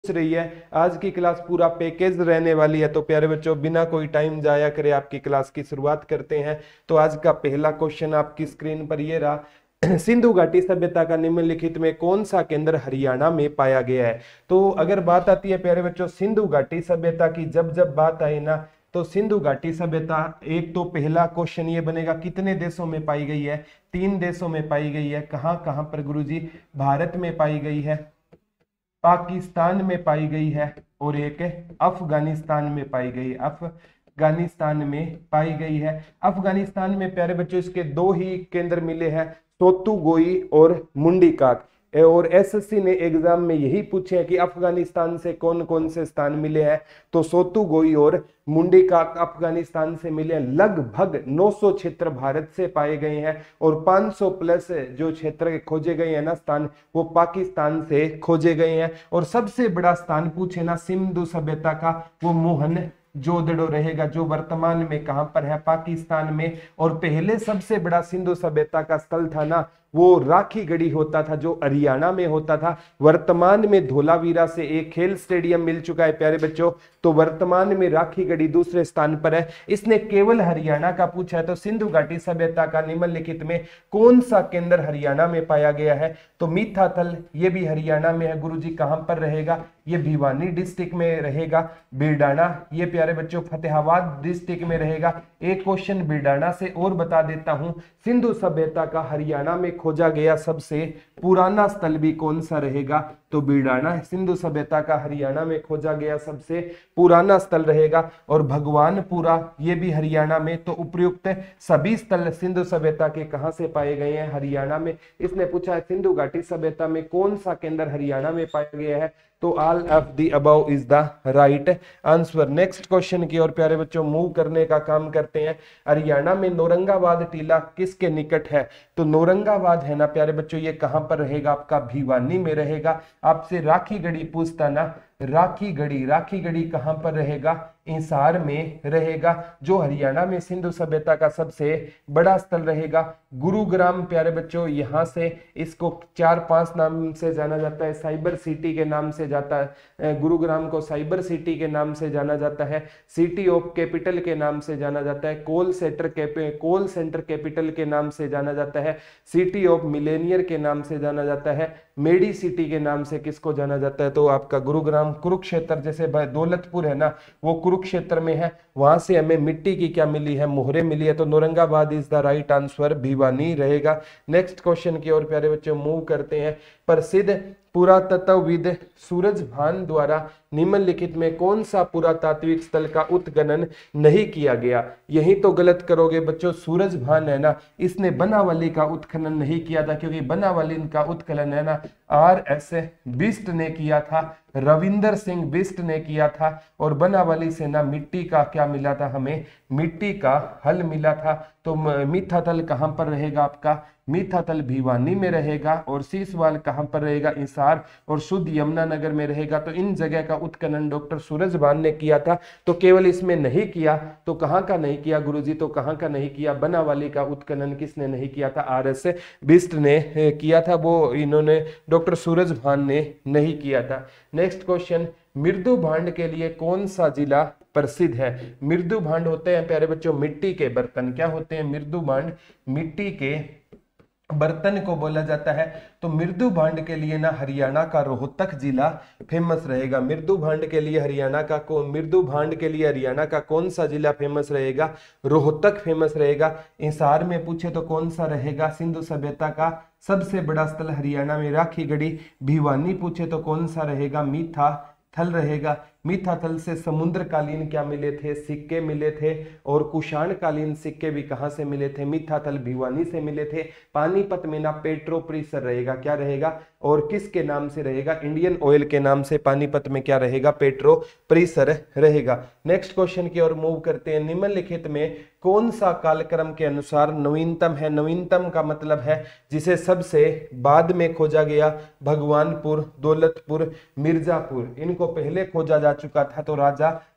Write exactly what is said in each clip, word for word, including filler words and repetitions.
रही है। आज की क्लास पूरा पैकेज रहने वाली है, तो प्यारे बच्चों बिना कोई टाइम जाया करे आपकी क्लास की शुरुआत करते हैं। तो आज का पहला क्वेश्चन आपकी स्क्रीन पर ये रहा, सिंधु घाटी सभ्यता का निम्नलिखित में कौन सा केंद्र हरियाणा में पाया गया है। तो अगर बात आती है प्यारे बच्चों सिंधु घाटी सभ्यता की, जब जब बात आई ना, तो सिंधु घाटी सभ्यता, एक तो पहला क्वेश्चन ये बनेगा कितने देशों में पाई गई है। तीन देशों में पाई गई है। कहां कहां पर गुरुजी? भारत में पाई गई है, पाकिस्तान में पाई गई है और एक अफगानिस्तान में पाई गई। अफगानिस्तान में पाई गई है। अफगानिस्तान में प्यारे बच्चों इसके दो ही केंद्र मिले हैं, सोतुगोई और मुंडीकाक। और एसएससी ने एग्जाम में यही पूछे हैं कि अफगानिस्तान से कौन कौन से स्थान मिले हैं। तो सोतुगोई और मुंडीकाक अफगानिस्तान से मिले हैं। लगभग नौ सौ क्षेत्र भारत से पाए गए हैं और पाँच सौ प्लस जो क्षेत्र खोजे गए हैं ना स्थान, वो पाकिस्तान से खोजे गए हैं। और सबसे बड़ा स्थान पूछे ना सिंधु सभ्यता का, वो मोहन जोदड़ो रहेगा, जो वर्तमान में कहां पर है? पाकिस्तान में। और पहले सबसे बड़ा सिंधु सभ्यता का स्थल था ना, वो राखीगढ़ी होता था, जो हरियाणा में होता था। वर्तमान में धोलावीरा से एक खेल स्टेडियम मिल चुका है प्यारे बच्चों, तो वर्तमान में राखीगढ़ी दूसरे स्थान पर है। इसने केवल हरियाणा का पूछा है। तो सिंधु घाटी सभ्यता का निम्नलिखित में कौन सा केंद्र हरियाणा में पाया गया है? तो मीठाथल, ये भी हरियाणा में है गुरुजी। कहां पर रहेगा? ये भिवानी डिस्ट्रिक्ट में रहेगा। बिरडाना, ये प्यारे बच्चों फतेहाबाद डिस्ट्रिक्ट में रहेगा। एक क्वेश्चन बिरडाना से और बता देता हूं, सिंधु सभ्यता का हरियाणा में खोजा गया सबसे पुराना स्थल भी कौन सा रहेगा? तो बिरडाना सिंधु सभ्यता का हरियाणा में खोजा गया सबसे पुराना स्थल रहेगा। और भगवानपुरा, ये भी हरियाणा में। तो उपयुक्त सभी स्थल सिंधु सभ्यता के कहां से पाए गए हैं? हरियाणा में। इसने पूछा है सिंधु घाटी सभ्यता में कौन सा केंद्र हरियाणा में पाया गया है? तो all of the above is the right answer. Next question की ओर प्यारे बच्चों मूव करने का काम करते हैं। हरियाणा में नौरंगाबाद टीला किसके निकट है? तो नौरंगाबाद है ना प्यारे बच्चों, ये कहां पर रहेगा? आपका भिवानी में रहेगा। आपसे राखीगढ़ी पूछता ना, राखीगढ़ी, राखीगढ़ी कहां पर रहेगा? इंसार में रहेगा, जो हरियाणा में सिंधु सभ्यता का सबसे बड़ा स्थल रहेगा। गुरुग्राम प्यारे बच्चों, यहां से इसको चार पांच नाम से जाना जाता है। साइबर सिटी के नाम से जाता है गुरुग्राम को, साइबर सिटी के नाम से जाना जाता है। सिटी ऑफ कैपिटल के नाम से जाना जाता है। कोल सेंटर कैपे कोल सेंटर कैपिटल के नाम से जाना जाता है। सिटी ऑफ मिलेनियर के नाम से जाना जाता है। मेडी सिटी के नाम से किसको जाना जाता है? तो आपका गुरुग्राम। कुरुक्षेत्र, जैसे दौलतपुर है ना, वो कुरुक्षेत्र में है। वहां से हमें मिट्टी की क्या मिली है? मोहरे मिली है। तो Naurangabad is the right answer, Bhiwani रहेगा। नेक्स्ट क्वेश्चन की ओर प्यारे बच्चों मूव करते हैं। प्रसिद्ध पुरातत्वविद सूरजभान द्वारा निम्नलिखित में कौन सा पुरातात्विक स्थल का उत्खनन नहीं किया गया? यही तो गलत करोगे बच्चों। सूरजभान है ना, इसने बनावली का उत्खनन नहीं किया था, क्योंकि बनावली का उत्खनन है ना आर एस बिष्ट ने किया था, रविंदर सिंह बिष्ट ने किया था। और बनावली से ना मिट्टी का क्या मिला था? हमें मिट्टी का हल मिला था। तो मीठाथल कहां पर रहेगा? आपका मीठाथल भिवानी में रहेगा। और सीसवाल कहां पर रहेगा? इंसार और शुद्ध यमुनानगर में रहेगा। तो इन जगह का उत्खनन डॉक्टर सूरजभान ने किया था। तो केवल इसमें नहीं किया, तो कहां का नहीं किया गुरुजी? तो कहां का नहीं किया? बनावली का उत्खनन किसने नहीं किया था? आर एस बिष्ट ने किया था, वो इन्होंने डॉक्टर सूरजभान ने नहीं किया था। नेक्स्ट क्वेश्चन, मृदु भांड के लिए कौन सा जिला प्रसिद्ध है? मृदु भांड होते हैं प्यारे बच्चों मिट्टी के बर्तन। क्या होते हैं? मृदु भांड मिट्टी के बर्तन को बोला जाता है। तो मृदु भांड के लिए ना हरियाणा का रोहतक जिला फेमस रहेगा। मृदु भांड के लिए हरियाणा का को मृदु भांड के लिए हरियाणा का कौन सा जिला फेमस रहेगा? रोहतक फेमस रहेगा। इंसार में पूछे तो कौन सा रहेगा? सिंधु सभ्यता का सबसे बड़ा स्थल हरियाणा में राखीगढ़ी। भिवानी पूछे तो कौन सा रहेगा? मीठा थल रहेगा। मीठाथल से समुद्रकालीन क्या मिले थे? सिक्के मिले थे। और कुषाण कालीन सिक्के भी कहां से मिले थे? मीठाथल भिवानी से मिले थे। पानीपत में ना पेट्रो परिसर रहेगा। क्या रहेगा? और किसके नाम से रहेगा? इंडियन ऑयल के नाम से पानीपत में क्या रहेगा? पेट्रो परिसर रहेगा। नेक्स्ट क्वेश्चन की ओर मूव करते हैं। निम्नलिखित में कौन सा कालक्रम के अनुसार नवीनतम है? नवीनतम का मतलब है जिसे सबसे बाद में खोजा गया। भगवानपुर, दौलतपुर, मिर्जापुर, इनको पहले खोजा जा चुका था। तो राजा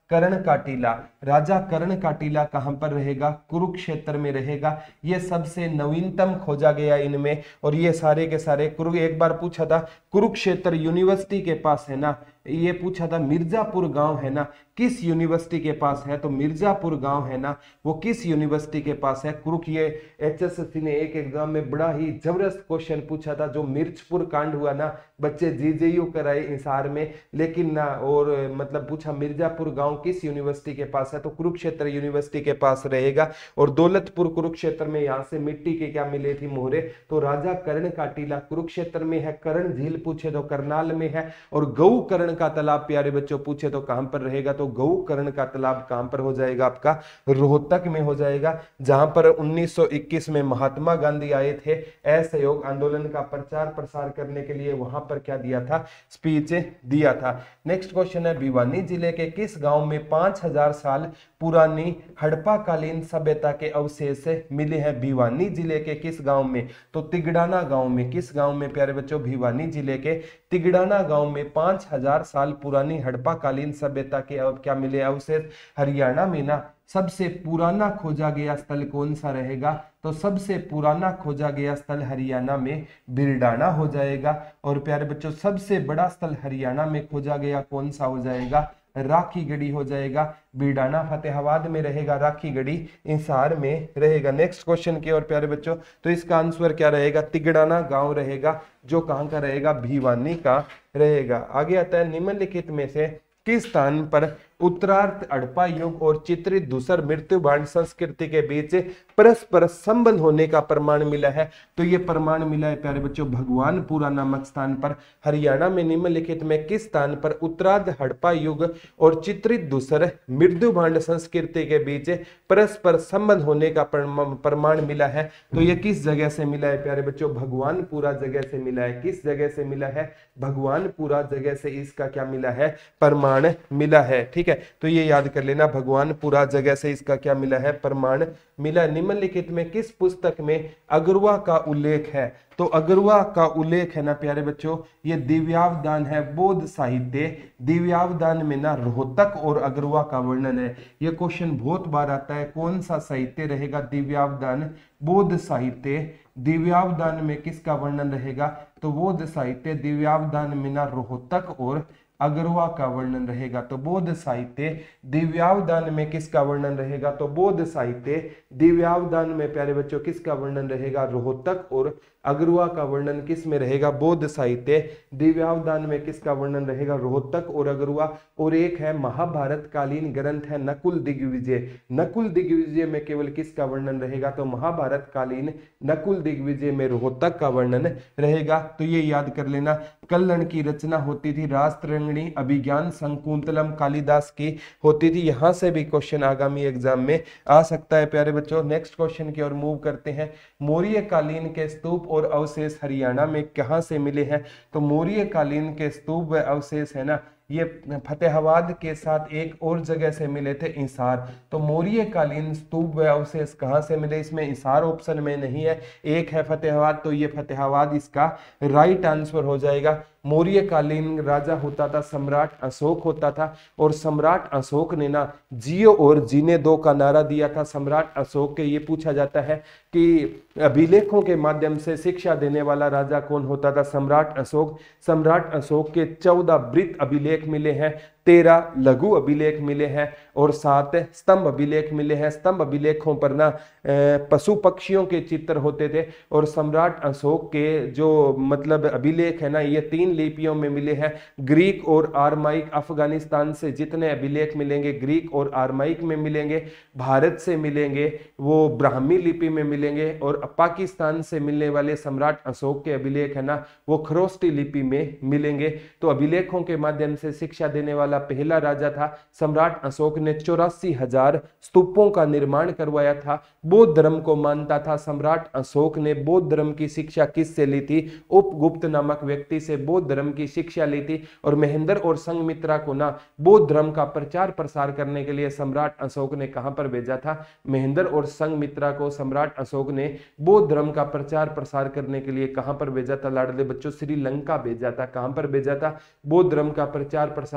कर्ण का टीला। राजा कर्ण का टीला कहां पर रहेगा? कुरुक्षेत्र में रहेगा। ये सबसे नवीनतम खोजा गया इनमें, और ये सारे के सारे कुरु एक बार पूछा था कुरुक्षेत्र यूनिवर्सिटी के पास है ना, ये पूछा था मिर्जापुर गांव है ना, किस यूनिवर्सिटी के पास है? तो मिर्जापुर गांव है ना, वो किस यूनिवर्सिटी के पास है? कुरुक। ये एचएसएससी ने एक एग्जाम में बड़ा ही जबरदस्त क्वेश्चन पूछा था, जो मिर्चपुर कांड हुआ ना, बच्चे जीजेयू कराए इंसार में, लेकिन ना और मतलब पूछा मिर्जापुर गांव किस यूनिवर्सिटी के पास है? तो कुरुक्षेत्र यूनिवर्सिटी के पास रहेगा। और दौलतपुर कुरुक्षेत्र में यहाँ से मिट्टी के क्या मिले थी? मोहरे। तो राजा कर्ण का टीला कुरुक्षेत्र में है। कर्ण झील पूछे तो करनाल में है। और गऊ कर्ण का तालाब प्यारे बच्चों पूछे तो कहां पर रहेगा? तो गऊ कर्ण का तालाब कहां पर हो जाएगा? आपका रोहतक में हो जाएगा, जहां पर उन्नीस सौ इक्कीस में महात्मा गांधी आए थे असहयोग आंदोलन का प्रचार प्रसार करने के लिए, वहां पर क्या दिया था? स्पीच दिया था। नेक्स्ट क्वेश्चन है, भिवानी जिले के किस गांव में पांच हजार साल पुरानी हड़प्पा कालीन सभ्यता के अवशेष मिले हैं? भिवानी जिले के किस गांव में? तो तिगड़ाना गांव में। किस गांव में प्यारे बच्चों? भिवानी जिले के तिगड़ाना गांव में पांच हजार साल पुरानी हड़प्पा कालीन सभ्यता के अब क्या मिले अवशेष? हरियाणा में ना सबसे पुराना खोजा गया स्थल कौन सा रहेगा? तो सबसे पुराना खोजा गया स्थल हरियाणा में बिरडाना हो जाएगा। और प्यारे बच्चों सबसे बड़ा स्थल हरियाणा में खोजा गया कौन सा हो जाएगा? राखीगढ़ी हो जाएगा। बिरडाना फतेहाबाद में रहेगा, राखीगढ़ी इंसार में रहेगा। नेक्स्ट क्वेश्चन की ओर प्यारे बच्चों, तो इसका आंसर क्या रहेगा? तिगड़ाना गांव रहेगा, जो कहां का रहेगा? भिवानी का रहेगा। आगे आता है, निम्नलिखित में से किस स्थान पर उत्तरार्ध हड़प्पा युग और चित्रित धूसर मृत्यु भांड संस्कृति के बीच परस्पर संबंध होने का प्रमाण मिला है? तो ये प्रमाण मिला है प्यारे बच्चों भगवानपुरा नामक स्थान पर। हरियाणा में निम्नलिखित में किस स्थान पर उत्तरार्ध हड़प्पा युग और चित्रित धूसर मृत्यु भांड संस्कृति के बीच परस्पर संबंध होने का प्रमाण मिला है? तो ये किस जगह से मिला है प्यारे बच्चों? भगवानपुरा जगह से मिला है। किस जगह से मिला है? भगवानपुरा जगह से इसका क्या मिला है? प्रमाण मिला है। ठीक है, तो ये याद कर लेना, भगवानपुरा जगह से इसका क्या मिला है? प्रमाण मिला। निम्नलिखित में किस पुस्तक में अगरुआ का उल्लेख है? तो अगरुआ का उल्लेख है ना प्यारे बच्चों, ये दिव्यावदान है, बौद्ध साहित्य। दिव्यावदान में ना रोहतक और अगरुआ का वर्णन है। ये क्वेश्चन बहुत बार आता है, कौन सा साहित्य रहेगा? दिव्यावदान, बौद्ध साहित्य। दिव्यावदान में किसका वर्णन रहेगा? तो बौद्ध साहित्य। दिव्यावदान में ना रोहतक और अगरुआ का वर्णन रहेगा। तो बौद्ध साहित्य। दिव्यावदान में किसका वर्णन रहेगा? तो बौद्ध साहित्य। दिव्यावदान में प्यारे बच्चों किसका वर्णन रहेगा? रोहतक और अगरुआ का वर्णन किस में रहेगा? बौद्ध साहित्य। दिव्यावदान में किसका वर्णन रहेगा? रोहतक और अगरुआ। और एक है महाभारत कालीन ग्रंथ है नकुल दिग्विजय। नकुल दिग्विजय में केवल किसका वर्णन रहेगा? तो महाभारत कालीन नकुल दिग्विजय में रोहतक का वर्णन रहेगा। तो ये याद कर लेना। कल्हण की रचना होती थी राष्ट्रंगिणी, अभिज्ञान शकुंतलम कालिदास की होती थी। यहां से भी क्वेश्चन आगामी एग्जाम में आ सकता है प्यारे बच्चों। नेक्स्ट क्वेश्चन की ओर मूव करते हैं। मौर्य कालीन के स्तूप और अवशेष हरियाणा में कहां से मिले हैं? तो मौर्य कालीन के स्तूप व अवशेष है ना, ये फतेहाबाद के साथ एक और जगह से मिले थे, इंसार। तो मौर्य कालीन स्तूप व अवशेष कहां से मिले? इसमें इंसार ऑप्शन में नहीं है, एक है फतेहाबाद, तो ये फतेहाबाद इसका राइट आंसर हो जाएगा। मौर्य कालीन राजा होता था सम्राट अशोक होता था, और सम्राट अशोक ने ना जियो और जीने दो का नारा दिया था। सम्राट अशोक के ये पूछा जाता है कि अभिलेखों के माध्यम से शिक्षा देने वाला राजा कौन होता था? सम्राट अशोक। सम्राट अशोक के चौदह वृत्त अभिलेख मिले हैं, तेरह लघु अभिलेख मिले हैं और सात स्तंभ अभिलेख मिले हैं। स्तंभ अभिलेखों पर ना पशु पक्षियों के चित्र होते थे। और सम्राट अशोक के जो मतलब अभिलेख है ना, ये तीन लिपियों में मिले हैं, ग्रीक और आरमाइक। अफगानिस्तान से जितने अभिलेख मिलेंगे ग्रीक और आरमाइक में मिलेंगे, भारत से मिलेंगे वो ब्राह्मी लिपि में मिलेंगे, और पाकिस्तान से मिलने वाले सम्राट अशोक के अभिलेख है ना, वो खरोष्टी लिपि में मिलेंगे। तो अभिलेखों के माध्यम से शिक्षा देने वाला पहला राजा था सम्राट अशोक ने। चौरासी हजार स्तूपों का निर्माण करवाया था। बौद्ध धर्म को मानता था सम्राट अशोक ने। बौद्ध धर्म की शिक्षा किससे ली थी? उपगुप्त नामक व्यक्ति से बौद्ध धर्म की शिक्षा ली थी। और महेंद्र और संघमित्रा को ना बौद्ध धर्म का प्रचार प्रसार करने के लिए सम्राट अशोक ने कहां पर भेजा था? महेंद्र और संघमित्रा को सम्राट अशोक ने बौद्ध धर्म का प्रचार प्रसार करने के लिए कहां पर भेजा था? लाडले बच्चों, श्रीलंका भेजा था। कहां पर भेजा था? बौद्ध धर्म का प्रचार प्रसार करने के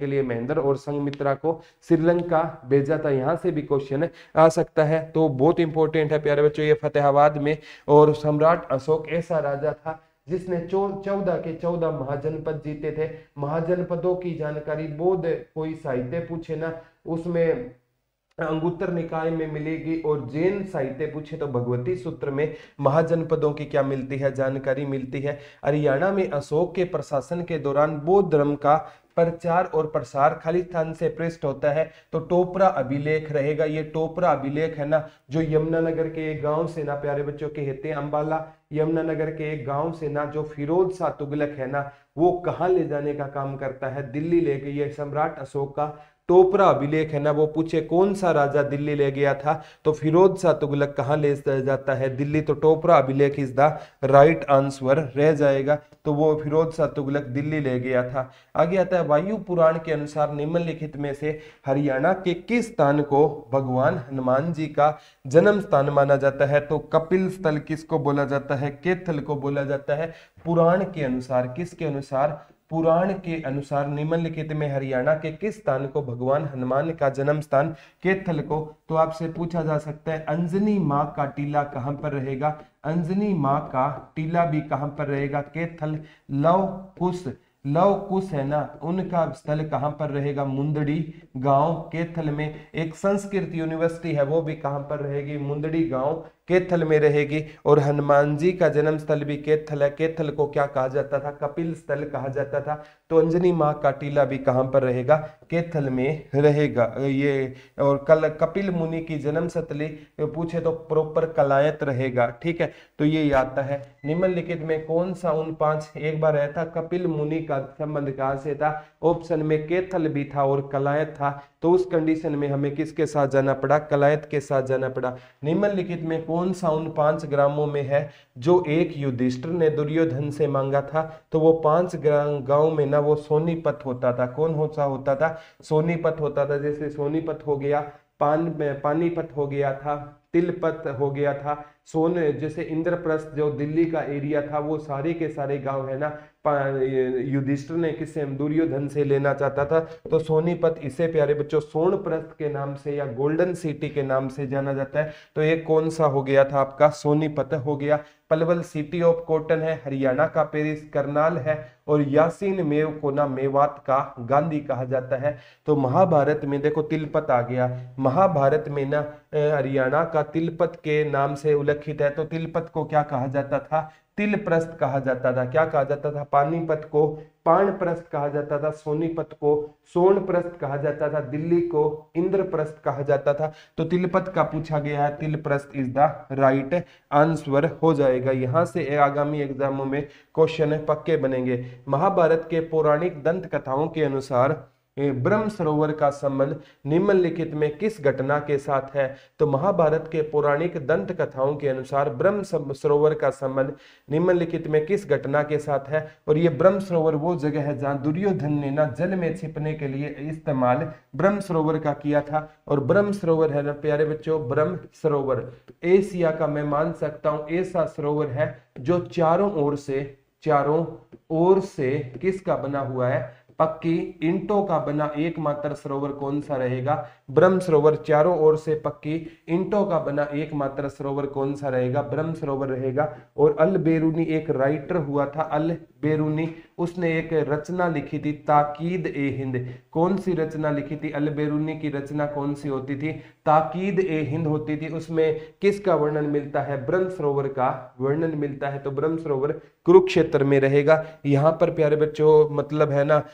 के लिए महेंद्र और संघमित्रा को श्रीलंका भेजा था। यहाँ से भी क्वेश्चन आ सकता है, तो बहुत इंपॉर्टेंट है प्यारे बच्चों ये फतेहाबाद में। और सम्राट अशोक ऐसा राजा था जिसने चौदह के चौदह महाजनपद जीते थे। महाजनपदों की जानकारी बौद्ध कोई साहित्य पूछे ना उसमें अंगुत्तर निकाय में मिलेगी, और जैन साहित्य पूछे तो भगवती सूत्र में महाजनपदों की क्या मिलती है, जानकारी मिलती है। हरियाणा में अशोक के प्रशासन के दौरान बौद्ध धर्म का प्रचार और प्रसार खालिस्तान से पृष्ठ होता है, तो टोपरा अभिलेख रहेगा। ये टोपरा अभिलेख है ना जो यमुनानगर के एक गांव से ना प्यारे बच्चों के हेते अंबाला यमुनानगर के एक गांव से ना जो फिरोज शाह तुगलक है ना वो कहाँ ले जाने का काम करता है, दिल्ली ले गई है। सम्राट अशोक का टोपरा अभिलेख है ना वो पूछे कौन सा राजा दिल्ली ले गया था, तो फिरोज शाह तुगलक कहाँ ले जाता है, दिल्ली। तो टोपरा अभिलेख इज द राइट आंसर रह जाएगा, तो वो फिरोज शाह तुगलक दिल्ली ले गया था। आगे आता है वायु पुराण के अनुसार निम्नलिखित में से हरियाणा के किस स्थान को भगवान हनुमान जी का जन्म स्थान माना जाता है, तो कपिल स्थल किसको बोला जाता है, केथल को बोला जाता है। पुराण के अनुसार, किसके अनुसार, पुराण के अनुसार निम्नलिखित में हरियाणा के किस स्थान को भगवान हनुमान का जन्म स्थान केथल को, तो आपसे पूछा जा सकता है अंजनी माँ का टीला कहां पर रहेगा, अंजनी माँ का टीला भी कहां पर रहेगा, केथल। लव कुश, लव कुश है ना उनका स्थल कहां पर रहेगा, मुंदड़ी गांव केथल में। एक संस्कृत यूनिवर्सिटी है वो भी कहां पर रहेगी, मुंदड़ी गांव केथल में रहेगी। और हनुमान जी का जन्म स्थल भी केथल है, केथल को क्या कहा जाता था, कपिल स्थल कहा जाता था। तो अंजनी माँ का टीला भी कहां पर रहेगा, केथल में रहेगा ये। और कल कपिल मुनि की जन्म स्थली पूछे तो प्रॉपर कलायत रहेगा, ठीक है। तो ये आता है निम्नलिखित में कौन सा उन पांच, एक बार रहता कपिल मुनि का संबंध कहां से था, ऑप्शन में केथल भी था और कलायत था, तो उस कंडीशन में हमें किसके साथ जाना पड़ा, कलायत के साथ जाना पड़ा। निम्नलिखित में कौन सा उन पांच ग्रामों में है जो एक युधिष्ठिर ने दुर्योधन से मांगा था, तो वो पांच गांव में ना वो सोनीपत होता था। कौन सा होता था, सोनीपत होता था। जैसे सोनीपत हो गया, पान पानीपत हो गया था, तिलपत हो गया था, सोन जैसे इंद्रप्रस्थ जो दिल्ली का एरिया था वो सारे के सारे गांव है ना युधिष्ठिर ने किससे, दुर्योधन से लेना चाहता था। तो सोनीपत इसे प्यारे बच्चों सोनप्रस्थ के नाम से या गोल्डन सिटी के नाम से जाना जाता है। तो एक कौन सा हो गया था आपका, सोनीपत हो गया। पलवल सिटी ऑफ कॉटन है, हरियाणा का पेरिस करनाल है। और यासीन मेव को ना मेवात का गांधी कहा जाता है। तो महाभारत में देखो तिलपत आ गया, महाभारत में ना हरियाणा का तिलपत के नाम से उल्लेखित है। तो तिलपत को क्या कहा जाता था, तिलप्रस्थ कहा जाता था। क्या कहा जाता था, पानीपत को पाणप्रस्थ कहा जाता था, सोनीपत को सोनप्रस्थ कहा जाता था, दिल्ली को इंद्रप्रस्थ कहा जाता था। तो तिलपत का पूछा गया है, Tilprastha is the right answer हो जाएगा। यहां से आगामी एग्जामों में क्वेश्चन पक्के बनेंगे। महाभारत के पौराणिक दंत कथाओं के अनुसार ब्रह्म सरोवर का संबंध निम्नलिखित में किस घटना के साथ है, तो महाभारत के पौराणिक दंत कथाओं के अनुसार ब्रह्म सरोवर का संबंध निम्नलिखित में किस घटना के साथ है। और ये ब्रह्म सरोवर वो जगह है जहां दुर्योधन ने ना जल में छिपने के लिए इस्तेमाल ब्रह्म सरोवर का किया था। और ब्रह्म सरोवर है ना प्यारे बच्चों, ब्रह्म सरोवर एशिया का मैं मान सकता हूं ऐसा सरोवर है जो चारों ओर से चारों ओर से किसका बना हुआ है, पक्की ईंटों का बना एकमात्र सरोवर कौन सा रहेगा, ब्रह्म सरोवर। चारों ओर से पक्की ईंटों का बना एकमात्र सरोवर कौन सा रहेगा, ब्रह्म सरोवर रहेगा। और अल बेरूनी एक राइटर हुआ था, अल बेरूनी, उसने एक रचना लिखी थी ताकीद ए हिंद। कौन सी रचना लिखी थी, अल बेरूनी की रचना कौन सी होती थी, ताकीद ए हिंद होती थी। उसमें किसका वर्णन मिलता है, ब्रह्म सरोवर का वर्णन मिलता है। तो ब्रह्म सरोवर कुरुक्षेत्र में रहेगा। यहाँ पर प्यारे बच्चों मतलब है ना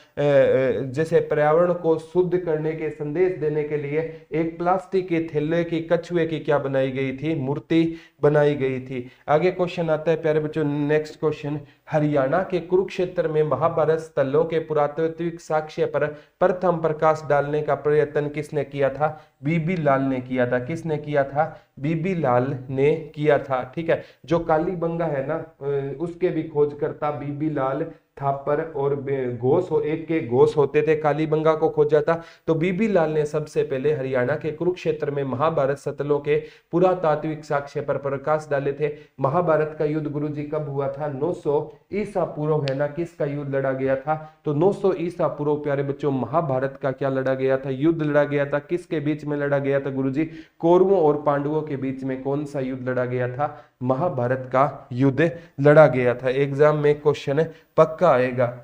जैसे पर्यावरण को शुद्ध करने के संदेश देने के लिए एक प्लास्टिक के थैले की कछुए की क्या बनाई गई थी, मूर्ति बनाई गई थी। आगे क्वेश्चन आता है प्यारे बच्चों, नेक्स्ट क्वेश्चन, हरियाणा के कुरुक्षेत्र में महाभारत स्थलों के पुरातात्विक साक्ष्य पर प्रथम प्रकाश डालने का प्रयत्न किसने किया था, बीबी लाल ने किया था। किसने किया था? बीबी लाल ने किया था। ठीक है, जो कालीबंगा है ना उसके भी खोजकर्ता बीबी लाल थापर और घोष हो, एक के घोष होते थे, कालीबंगा को खोजा था। तो बीबी लाल ने सबसे पहले हरियाणा के कुरुक्षेत्र में महाभारत सतलों के पुरातात्विक साक्ष्य पर प्रकाश डाले थे। महाभारत का युद्ध गुरुजी कब हुआ था? नौ सौ ईसा पूर्व है ना। किसका युद्ध लड़ा गया था? तो नौ सौ ईसा पूर्व प्यारे बच्चों महाभारत का क्या लड़ा गया था? युद्ध लड़ा गया था। किसके बीच में लड़ा गया था गुरुजी? कौरवों और पांडवों के बीच में कौन सा युद्ध लड़ा गया था? महाभारत का युद्ध लड़ा गया था। एग्जाम में क्वेश्चन पक्का आएगा।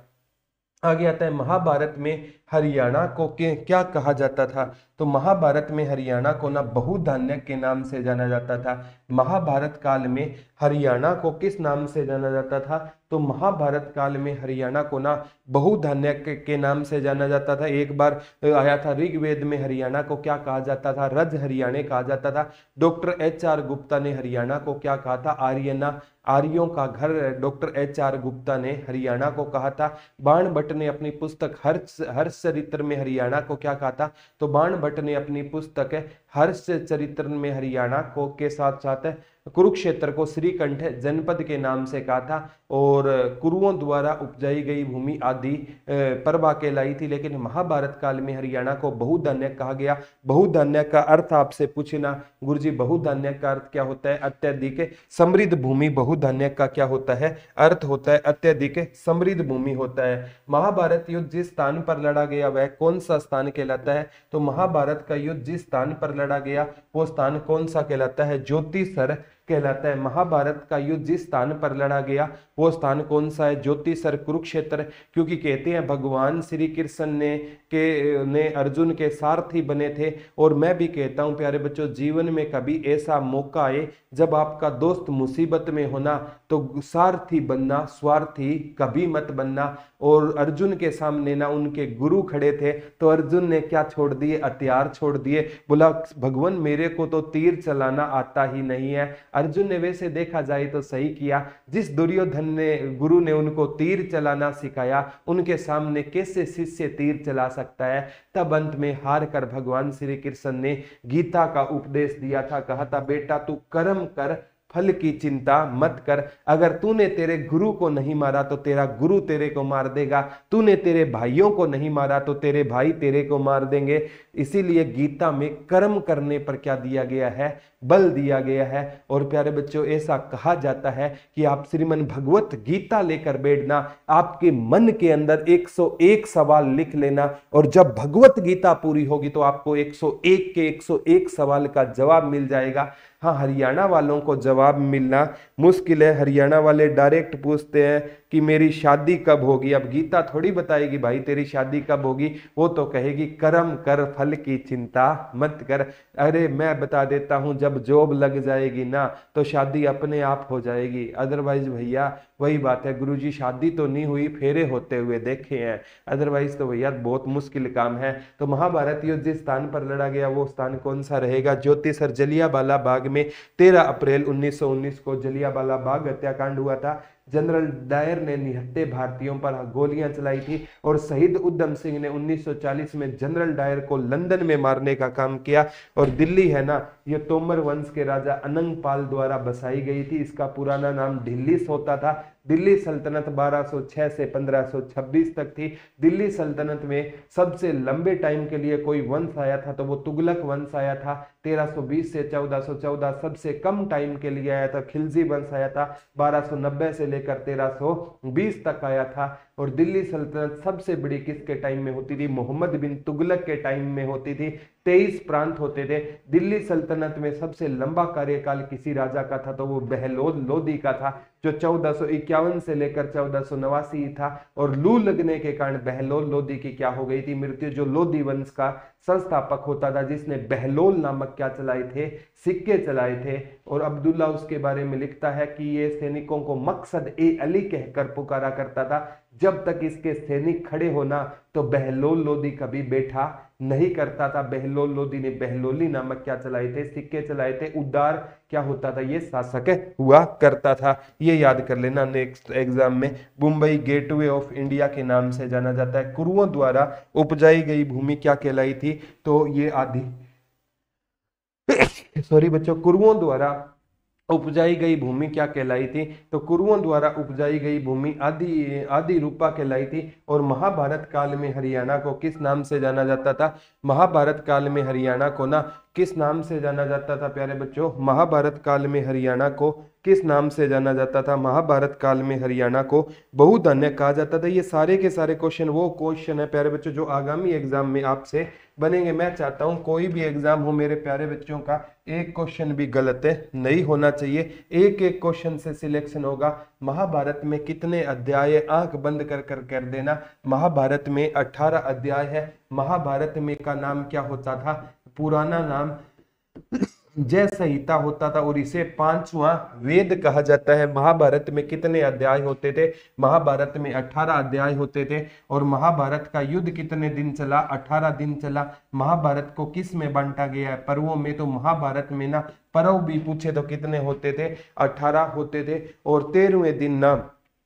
आगे आता है महाभारत में हरियाणा को क्या कहा जाता था? तो महाभारत में हरियाणा को ना बहुधान्य के नाम से जाना जाता था। महाभारत काल में हरियाणा को किस नाम से जाना जाता था? तो महाभारत काल में हरियाणा को ना बहुधान्य के नाम से जाना जाता था। एक बार आया था ऋग्वेद में हरियाणा को क्या कहा जाता था? रज हरियाणे कहा जाता था। डॉक्टर एच आर गुप्ता ने हरियाणा को क्या कहा था? आर्यना, आर्यों का घर डॉक्टर एच आर गुप्ता ने हरियाणा को कहा था। बाण भट्ट ने अपनी पुस्तक हर्ष हर्ष चरित्र में हरियाणा को क्या कहा था? तो बाण भट्ट ने अपनी पुस्तक हर्ष चरित्र में हरियाणा को के साथ साथ कुरुक्षेत्र को श्रीकंठ जनपद के नाम से कहा था और कुरुओं द्वारा उपजाई गई भूमि आदि परवा कहलाई थी। लेकिन महाभारत काल में हरियाणा को बहुधान्य कहा गया। बहुधान्य का अर्थ आपसे पूछना गुरुजी, बहुधान्य का अर्थ क्या होता है? अत्यधिक समृद्ध भूमि। बहुधान्य का क्या होता है? अर्थ होता है अत्यधिक समृद्ध भूमि होता है। महाभारत युद्ध जिस स्थान पर लड़ा गया वह कौन सा स्थान कहलाता है? तो महाभारत का युद्ध जिस स्थान पर लड़ा गया वो स्थान कौन सा कहलाता है? ज्योतिसर कहलाता है। महाभारत का युद्ध जिस स्थान पर लड़ा गया वो स्थान कौन सा है? ज्योतिसर, कुरुक्षेत्र। क्योंकि कहते हैं भगवान श्री कृष्ण ने के ने अर्जुन के सारथी बने थे। और मैं भी कहता हूं प्यारे बच्चों, जीवन में कभी ऐसा मौका आए जब आपका दोस्त मुसीबत में होना तो सारथी बनना, स्वार्थी कभी मत बनना। और अर्जुन के सामने ना उनके गुरु खड़े थे तो अर्जुन ने क्या छोड़ दिए? हथियार छोड़ दिए। बोला भगवान मेरे को तो तीर चलाना आता ही नहीं है। अर्जुन ने वैसे देखा जाए तो सही किया, जिस दुर्योधन ने गुरु ने उनको तीर चलाना सिखाया उनके सामने कैसे शिष्य तीर चला सकता है? तब अंत में हार कर भगवान श्री कृष्ण ने गीता का उपदेश दिया था। कहा था बेटा तू कर्म कर, फल की चिंता मत कर। अगर तूने तेरे गुरु को नहीं मारा तो तेरा गुरु तेरे को मार देगा। तूने तेरे भाइयों को नहीं मारा तो तेरे भाई तेरे को मार देंगे। इसीलिए गीता में कर्म करने पर क्या दिया गया है? बल दिया गया है। और प्यारे बच्चों ऐसा कहा जाता है कि आप श्रीमन भगवत गीता लेकर बैठना, आपके मन के अंदर एक सौ एक सवाल लिख लेना और जब भगवत गीता पूरी होगी तो आपको एक सौ एक के एक सौ एक सवाल का जवाब मिल जाएगा। हाँ, हरियाणा वालों को जवाब मिलना मुश्किल है। हरियाणा वाले डायरेक्ट पूछते हैं कि मेरी शादी कब होगी। अब गीता थोड़ी बताएगी भाई तेरी शादी कब होगी, वो तो कहेगी कर्म कर, फल की चिंता मत कर। अरे मैं बता देता हूं, जब जॉब लग जाएगी ना तो शादी अपने आप हो जाएगी। अदरवाइज भैया वही बात है, गुरुजी शादी तो नहीं हुई, फेरे होते हुए देखे हैं। अदरवाइज तो भैया बहुत मुश्किल काम है। तो महाभारत युद्ध जिस स्थान पर लड़ा गया वो स्थान कौन सा रहेगा? ज्योतिसर। जलियांवाला बाग में तेरह अप्रैल उन्नीस सौ उन्नीस को जलियांवाला बाग हत्याकांड हुआ था। जनरल डायर ने निहत्थे भारतीयों पर गोलियां चलाई थी और शहीद उधम सिंह ने उन्नीस सौ चालीस में जनरल डायर को लंदन में मारने का काम किया। और दिल्ली है ना, ये तोमर वंश के राजा अनंगपाल द्वारा बसाई गई थी। इसका पुराना नाम दिल्ली होता था। दिल्ली सल्तनत बारह सौ छह से पंद्रह सौ छब्बीस तक थी। दिल्ली सल्तनत में सबसे लंबे टाइम के लिए कोई वंश आया था तो वो तुगलक वंश आया था। तेरह सौ बीस से चौदह सौ चौदह सबसे कम टाइम के लिए आया था खिलजी वंश आया था। बारह सौ नब्बे से लेकर तेरह सौ बीस तक आया था। और दिल्ली सल्तनत सबसे बड़ी किसके टाइम में होती थी? मोहम्मद बिन तुगलक के टाइम में होती थी। तेईस प्रांत होते थे। दिल्ली सल्तनत में सबसे लंबा कार्यकाल किसी राजा का था तो वो बहलोल लोदी का था, जो चौदह सौ इक्यावन से लेकर चौदह सौ नवासी था। और लू लगने के कारण बहलोल लोदी की क्या हो गई थी? मृत्यु। जो लोदी वंश का संस्थापक होता था जिसने बहलोल नामक क्या चलाए थे? सिक्के चलाए थे। और अब्दुल्ला उसके बारे में लिखता है कि ये सैनिकों को मकसद ए अली कहकर पुकारा करता था। जब तक इसके सैनिक खड़े होना तो बहलोल लोदी कभी बैठा नहीं करता था। बहलोल लोदी ने बहलोली नामक क्या चलाए थे? सिक्के चलाए थे। उदार क्या होता था? ये शासक हुआ करता था। ये याद कर लेना नेक्स्ट एग्जाम में। मुंबई गेटवे ऑफ इंडिया के नाम से जाना जाता है। कुरुओं द्वारा उपजाई गई भूमि क्या कहलाई थी? तो ये आदि सॉरी बच्चों, कुरुओं द्वारा उपजाई गई भूमि क्या कहलाई थी? तो कुरुओं द्वारा उपजाई गई भूमि आदि आदि रूपा कहलाई थी। और महाभारत काल में हरियाणा को किस नाम से जाना जाता था? महाभारत काल में हरियाणा को ना किस नाम से जाना जाता था प्यारे बच्चों? महाभारत काल में हरियाणा को किस नाम से जाना जाता था? महाभारत काल में हरियाणा को बहुधन्य कहा जाता था। ये सारे के सारे क्वेश्चन वो क्वेश्चन है प्यारे बच्चों जो आगामी एग्जाम में आपसे बनेंगे। मैं चाहता हूं कोई भी एग्जाम हो मेरे प्यारे बच्चों का एक क्वेश्चन भी गलत नहीं होना चाहिए। एक एक क्वेश्चन से सिलेक्शन होगा। महाभारत में कितने अध्याय? आंख बंद कर कर कर देना। महाभारत में अठारह अध्याय है। महाभारत में का नाम क्या होता था? पुराना नाम जय संहिता होता था और इसे पांचवा वेद कहा जाता है। महाभारत में कितने अध्याय होते थे? महाभारत में अठारह अध्याय होते थे। और महाभारत का युद्ध कितने दिन चला? अठारह दिन चला। महाभारत को किस में बांटा गया है? पर्वों में। तो महाभारत में ना पर्व भी पूछे तो कितने होते थे? अठारह होते थे। और तेरहवें दिन ना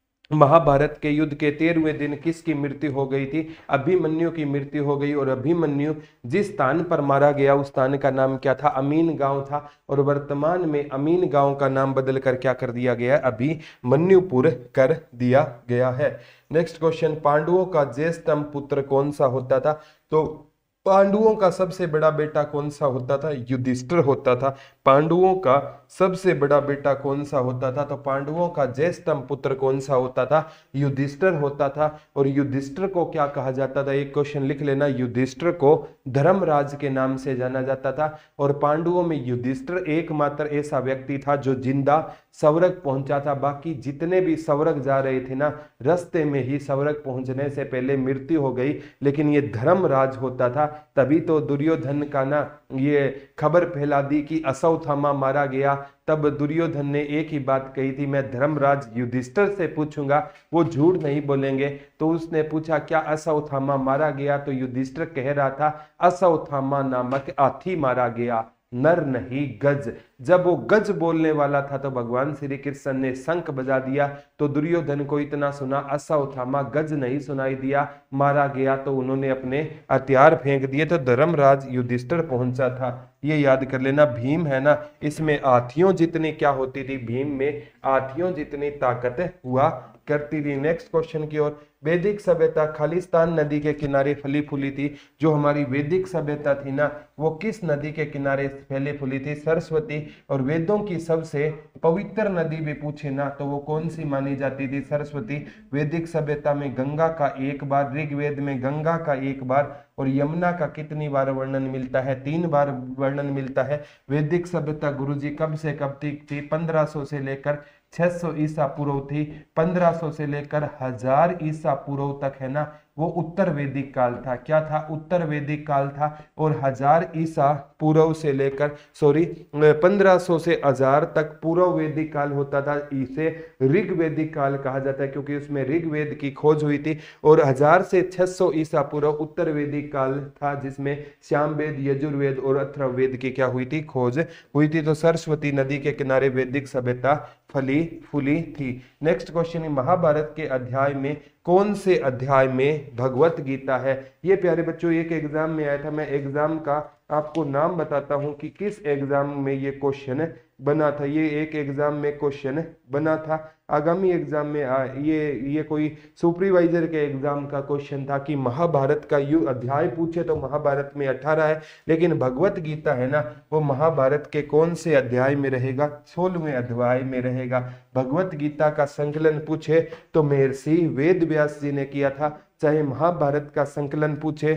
महाभारत के युद्ध के तेरहवें दिन किसकी मृत्यु हो गई थी? अभिमन्यु की मृत्यु हो गई। और अभिमन्यु जिस स्थान पर मारा गया उस स्थान का नाम क्या था? अमीन गांव था। और वर्तमान में अमीन गांव का नाम बदल कर क्या कर दिया गया है? अभिमन्युपुर कर दिया गया है। नेक्स्ट क्वेश्चन, पांडवों का ज्येष्ठतम पुत्र कौन सा होता था? तो पांडवों का सबसे बड़ा बेटा कौन सा होता था? युधिष्ठिर होता था। पांडवों का सबसे बड़ा बेटा कौन सा होता था? तो पांडवों का ज्येष्ठतम पुत्र कौन सा होता था? युधिष्ठिर होता था। और युधिष्ठिर को क्या कहा जाता था? एक क्वेश्चन लिख लेना, युधिष्ठिर को धर्मराज के नाम से जाना जाता था। और पांडवों में युधिष्ठिर एकमात्र ऐसा व्यक्ति था जो जिंदा स्वर्ग पहुंचा था। बाकी जितने भी स्वर्ग जा रहे थे ना, रास्ते में ही स्वर्ग पहुंचने से पहले मृत्यु हो गई। लेकिन ये धर्मराज होता था। तभी तो दुर्योधन का ना ये खबर फैला दी कि अश्वत्थामा मारा गया। तब दुर्योधन ने एक ही बात कही थी, मैं धर्मराज युधिष्ठिर से पूछूंगा, वो झूठ नहीं बोलेंगे। तो उसने पूछा क्या अश्वत्थामा मारा गया? तो युधिष्ठिर कह रहा था अश्वत्थामा नामक हाथी मारा गया, नर नहीं गज। जब वो गज बोलने वाला था तो भगवान श्री कृष्ण ने शंख बजा दिया। तो दुर्योधन को इतना सुना, अश्वत्थामा गज नहीं सुनाई दिया, मारा गया। तो उन्होंने अपने हथियार फेंक दिए। तो धर्मराज युधिष्ठिर पहुंचा था। ये याद कर लेना। भीम है ना, इसमें हाथियों जितनी क्या होती थी? भीम में हाथियों जितनी ताकत हुआ करती थी। नेक्स्ट क्वेश्चन की ओर, वैदिक सभ्यता खालिस्तान नदी के किनारे फली फूली थी। जो हमारी वैदिक सभ्यता थी ना, वो किस नदी के किनारे फैली फूली थी? सरस्वती। और वेदों की सबसे पवित्र नदी भी पूछे ना तो वो कौन सी मानी जाती थी? सरस्वती। वैदिक सभ्यता में गंगा का एक बार, ऋग्वेद में गंगा का एक बार, और यमुना का कितनी बार वर्णन मिलता है? तीन बार वर्णन मिलता है। वैदिक सभ्यता गुरुजी कब से कब तक थी? पंद्रह सौ से लेकर छह सौ ईसा पूर्व थी। पंद्रह सौ से लेकर हजार ईसा पूर्व तक है ना, वो उत्तर वैदिक काल था। क्या था? उत्तर वैदिक काल था। और हजार ईसा पूर्व से लेकर सॉरी पंद्रह सौ से हजार तक पूर्व वैदिक काल होता था। इसे ऋग्वेदिक काल कहा जाता है क्योंकि उसमें ऋग्वेद की खोज हुई थी। और हजार से छह सौ ईसा पूर्व उत्तर वैदिक काल था जिसमें सामवेद, यजुर्वेद और अथर्ववेद की क्या हुई थी? खोज हुई थी। तो सरस्वती नदी के किनारे वैदिक सभ्यता फली फूली थी। नेक्स्ट क्वेश्चन, महाभारत के अध्याय में कौन से अध्याय में भगवत गीता है? ये प्यारे बच्चों एक एग्जाम में आया था। मैं एग्जाम का आपको नाम बताता हूं कि किस एग्जाम में ये क्वेश्चन बना था। ये एक एग्जाम में क्वेश्चन बना था। आगामी एग्जाम में आ, ये ये कोई सुपरवाइजर के एग्जाम का क्वेश्चन था कि महाभारत का यु अध्याय पूछे तो महाभारत में अठारह है, लेकिन भगवत गीता है ना, वो महाभारत के कौन से अध्याय में रहेगा? सोलहवें अध्याय में रहेगा। भगवत गीता का संकलन पूछे तो महर्षि वेद व्यास जी ने किया था। चाहे महाभारत का संकलन पूछे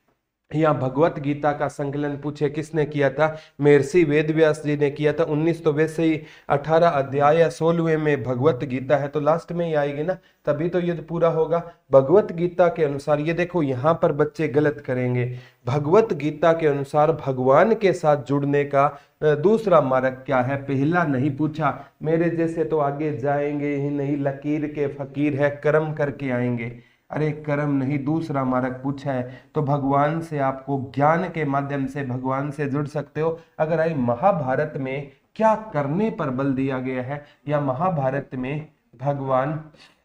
या भगवत गीता का संकलन पूछे, किसने किया था? महर्षि वेद व्यास जी ने किया था। उन्नीस तो वैसे ही अठारह अध्याय सोलहवें में भगवत गीता है तो लास्ट में ही आएगी ना, तभी तो युद्ध पूरा होगा। भगवत गीता के अनुसार, ये देखो यहाँ पर बच्चे गलत करेंगे। भगवत गीता के अनुसार भगवान के साथ जुड़ने का दूसरा मार्ग क्या है? पहला नहीं पूछा। मेरे जैसे तो आगे जाएंगे ही नहीं, लकीर के फकीर है, कर्म करके आएंगे। अरे कर्म नहीं, दूसरा मार्ग पूछा है। तो भगवान से आपको ज्ञान के माध्यम से भगवान से जुड़ सकते हो। अगर आई महाभारत में क्या करने पर बल दिया गया है, या महाभारत में भगवान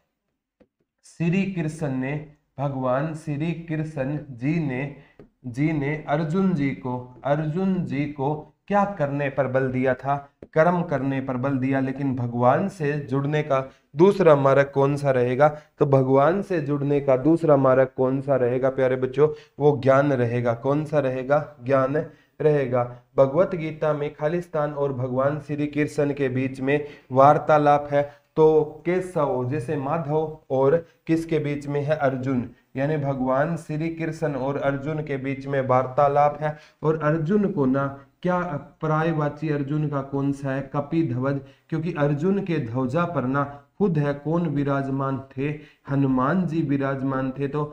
श्री कृष्ण ने भगवान श्री कृष्ण जी ने जी ने अर्जुन जी को अर्जुन जी को क्या करने पर बल दिया था? कर्म करने पर बल दिया। लेकिन भगवान से जुड़ने का दूसरा मार्ग कौन सा रहेगा? तो भगवान से जुड़ने का दूसरा मार्ग कौन सा रहेगा प्यारे बच्चों? वो ज्ञान रहेगा। कौन सा रहेगा? ज्ञान रहेगा। भगवत गीता में खालिस्तान और भगवान श्री कृष्ण के बीच में वार्तालाप है। तो केशव जैसे माधव और किसके बीच में है? अर्जुन। यानी भगवान श्री कृष्ण और अर्जुन के बीच में वार्तालाप है। और अर्जुन को ना क्या पर्यायवाची अर्जुन का कौन सा है? कपिध्वज। क्योंकि अर्जुन के ध्वजा पर ना खुद है कौन विराजमान थे? हनुमान जी विराजमान थे। तो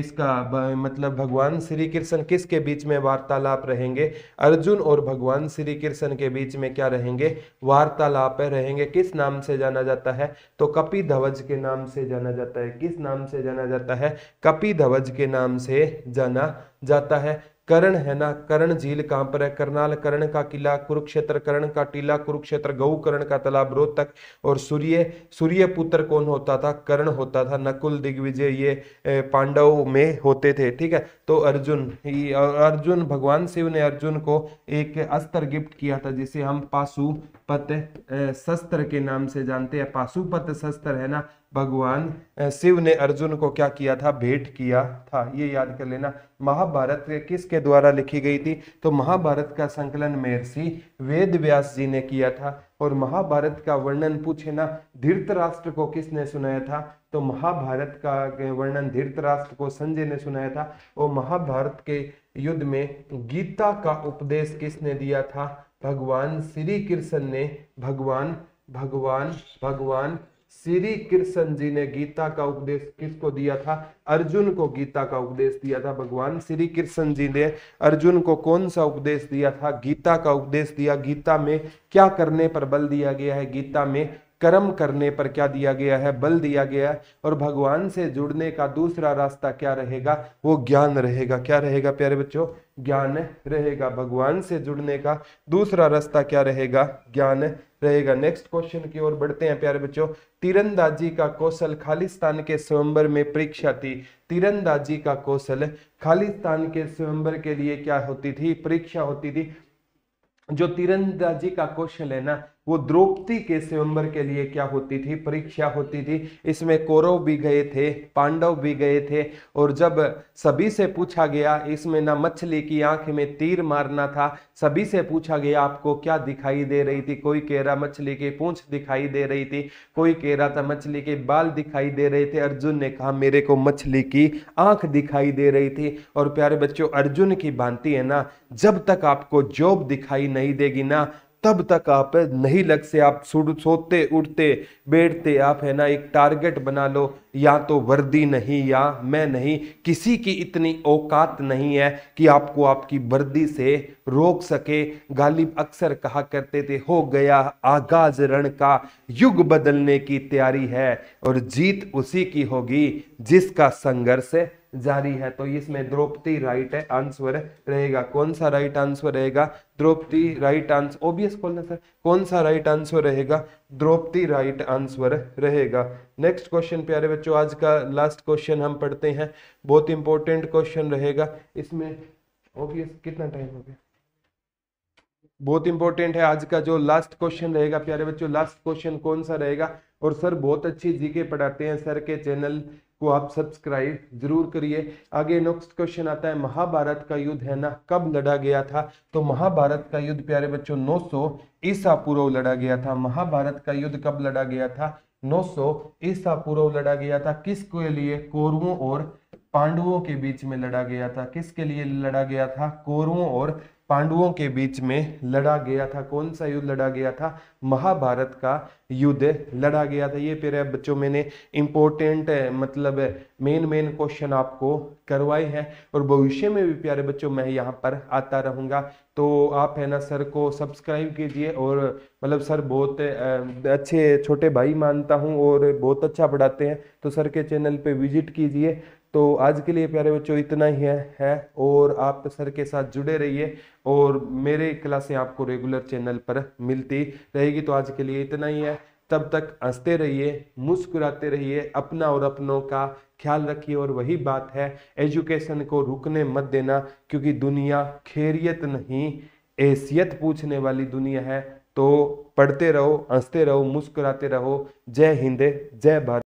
इसका मतलब भगवान श्री कृष्ण किसके बीच में वार्तालाप रहेंगे? अर्जुन और भगवान श्री कृष्ण के बीच में क्या रहेंगे? वार्तालाप रहेंगे। किस नाम से जाना जाता है? तो कपिध्वज के नाम से जाना जाता है। किस नाम से जाना जाता है? कपिध्वज के नाम से जाना जाता है। कर्ण है ना, कर्ण झील कहां पर है? करनाल कर्ण का किला, कुरुक्षेत्र कर्ण का टीला, कुरुक्षेत्र गौ कर्ण का तालाब रोहतक। और सूर्य सूर्य पुत्र कौन होता था? कर्ण होता था। नकुल दिग्विजय ये पांडव में होते थे। ठीक है, तो अर्जुन अर्जुन भगवान शिव ने अर्जुन को एक अस्त्र गिफ्ट किया था जिसे हम पाशुपत शस्त्र के नाम से जानते हैं। पाशुपत शस्त्र है ना, भगवान शिव ने अर्जुन को क्या किया था? भेंट किया था। ये याद कर लेना। महाभारत किसके द्वारा लिखी गई थी? तो महाभारत का संकलन महर्षि वेद व्यास जी ने किया था। और महाभारत का वर्णन पूछे ना धृतराष्ट्र को किसने सुनाया था? तो महाभारत का वर्णन धृतराष्ट्र को संजय ने सुनाया था। और महाभारत के युद्ध में गीता का उपदेश किसने दिया था? भगवान श्री कृष्ण ने। भगवान भगवान भगवान श्री कृष्ण जी ने गीता का उपदेश किसको दिया था? अर्जुन को गीता का उपदेश दिया था। भगवान श्री कृष्ण जी ने अर्जुन को कौन सा उपदेश दिया था? गीता का उपदेश दिया। गीता में क्या करने पर बल दिया गया है? गीता में कर्म करने पर क्या दिया गया है? बल दिया गया है। और भगवान से जुड़ने का दूसरा रास्ता क्या रहेगा? वो ज्ञान रहेगा। क्या रहेगा प्यारे बच्चों? ज्ञान रहेगा। भगवान से जुड़ने का दूसरा रास्ता क्या रहेगा? ज्ञान रहेगा। नेक्स्ट क्वेश्चन की ओर बढ़ते हैं प्यारे बच्चों। तीरंदाजी का कौशल खालिस्तान के स्वयंवर में परीक्षा थी। तीरंदाजी का कौशल खालिस्तान के स्वयंवर के लिए क्या होती थी? परीक्षा होती थी। जो तीरंदाजी का कौशल है ना, वो द्रौपदी के स्वयंवर के लिए क्या होती थी? परीक्षा होती थी। इसमें कौरव भी गए थे, पांडव भी गए थे। और जब सभी से पूछा गया, इसमें ना मछली की आंख में तीर मारना था। सभी से पूछा गया आपको क्या दिखाई दे रही थी? कोई कह रहा मछली की पूंछ दिखाई दे रही थी, कोई कह रहा था मछली के बाल दिखाई दे रहे थे। अर्जुन ने कहा मेरे को मछली की आंख दिखाई दे रही थी। और प्यारे बच्चों, अर्जुन की भांति है ना, जब तक आपको जॉब दिखाई नहीं देगी ना, तब तक आप नहीं लग से आप सोते उठते बैठते आप है ना एक टारगेट बना लो, या तो वर्दी नहीं या मैं नहीं। किसी की इतनी औकात नहीं है कि आपको आपकी वर्दी से रोक सके। गालिब अक्सर कहा करते थे, हो गया आगाज रण का, युग बदलने की तैयारी है और जीत उसी की होगी जिसका संघर्ष जारी है। तो इसमें द्रौपदी राइट है आंसर रहेगा। कौन सा राइट आंसर रहेगा? Draupadi right answer. ओबियस बोलना सर, कौन सा राइट आंसर रहेगा? द्रौपदी राइट आंसर रहेगा। नेक्स्ट क्वेश्चन प्यारे बच्चों, आज का लास्ट क्वेश्चन हम पढ़ते हैं। बहुत इंपॉर्टेंट क्वेश्चन रहेगा। इसमें ओबियस कितना टाइम हो गया? बहुत इंपॉर्टेंट है आज का जो लास्ट क्वेश्चन रहेगा प्यारे बच्चों। लास्ट क्वेश्चन कौन सा रहेगा? और सर बहुत अच्छी जीके पढ़ाते हैं, सर के चैनल को आप सब्सक्राइब जरूर करिए। आगे नेक्स्ट क्वेश्चन आता है, महाभारत का युद्ध है ना कब लड़ा गया था? तो महाभारत का युद्ध प्यारे बच्चों नौ सौ ईसा पूर्व लड़ा गया था। महाभारत का युद्ध कब लड़ा गया था? नौ सौ ईसा पूर्व लड़ा गया था। किसके लिए? कौरवों और पांडवों के बीच में लड़ा गया था। किसके लिए लड़ा गया था? कौरवों और पांडवों के बीच में लड़ा गया था। कौन सा युद्ध लड़ा गया था? महाभारत का युद्ध लड़ा गया था। ये प्यारे बच्चों मैंने इंपॉर्टेंट मतलब मेन मेन क्वेश्चन आपको करवाए हैं, और भविष्य में भी प्यारे बच्चों मैं यहाँ पर आता रहूंगा। तो आप है ना सर को सब्सक्राइब कीजिए। और मतलब सर बहुत अच्छे छोटे भाई मानता हूँ और बहुत अच्छा पढ़ाते हैं, तो सर के चैनल पे विजिट कीजिए। तो आज के लिए प्यारे बच्चों इतना ही है, है और आप सर के साथ जुड़े रहिए और मेरे क्लासें आपको रेगुलर चैनल पर मिलती रहेगी। तो आज के लिए इतना ही है। तब तक हंसते रहिए, मुस्कुराते रहिए, अपना और अपनों का ख्याल रखिए। और वही बात है, एजुकेशन को रुकने मत देना, क्योंकि दुनिया खैरियत नहीं हैसियत पूछने वाली दुनिया है। तो पढ़ते रहो, हंसते रहो, मुस्कुराते रहो। जय हिंद, जय भारत।